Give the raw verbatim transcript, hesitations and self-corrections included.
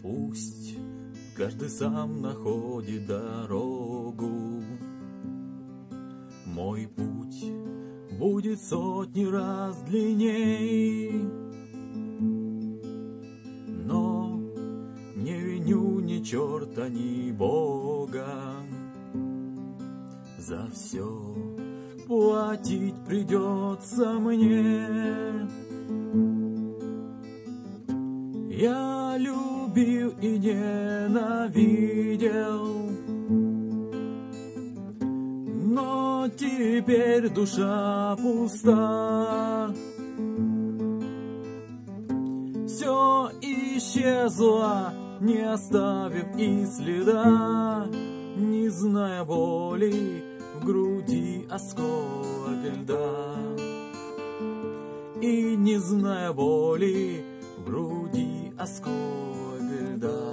Пусть каждый сам находит дорогу. Мой путь будет сотни раз длинней, но не виню ни черта, ни Бога. За все платить придется мне. Я любил и ненавидел, но теперь душа пуста. Все исчезло, не оставив и следа, не зная боли, в груди осколок льда. И не зная боли, в груди осколок льда.